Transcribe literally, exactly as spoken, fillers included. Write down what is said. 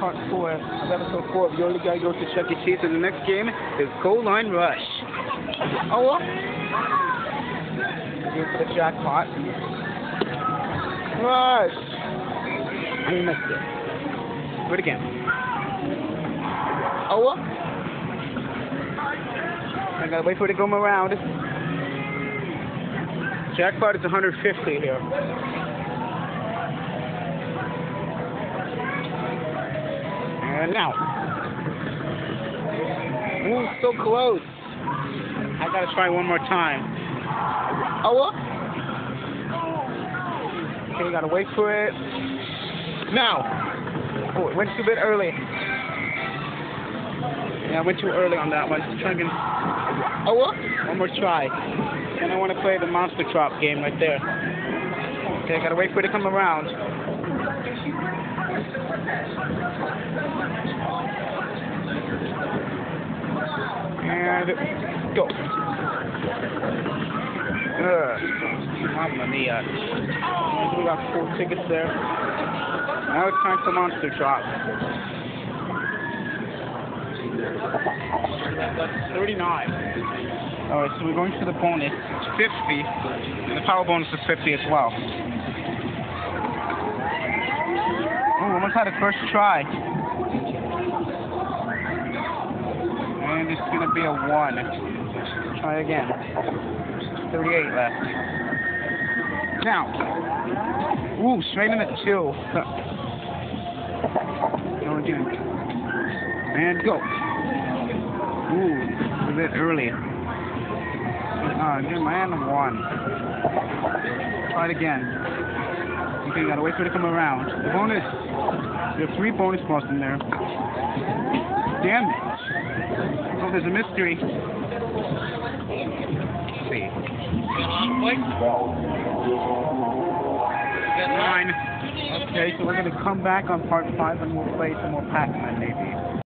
part four of episode four of Yodely Guy Goes to Chuck E. Cheese. And the next game is Goal Line Rush. Oh, well. Here for the jackpot. Rush! And you missed it. Do it again. Oh, well. I gotta wait for it to come around. Jackpot is one hundred fifty here. And now. Ooh, so close. I gotta try one more time. Oh, well. Okay, gotta wait for it. Now. Oh, it went too bit early. Yeah, I went too early on that one. Try again. Oh, well. One more try. And I want to play the monster drop game right there. Okay, I gotta wait for it to come around. And go. Ugh. Mamma mia. We got four tickets there. Now it's time for monster drop. That's thirty-nine. Alright, so we're going to the bonus. It's fifty. And the power bonus is fifty as well. Oh, almost had a first try. And it's going to be a one. Try again. thirty-eight left. Now. Ooh, straight in a two. Go again. And go. Ooh, a bit early. Uh, good man, one. Try it again. Okay, you gotta wait for it to come around. The bonus. There are three bonus balls in there. Damn it. Oh, there's a mystery. Let's see. Nine. Okay, so we're gonna come back on part five and we'll play some more Pac-Man maybe.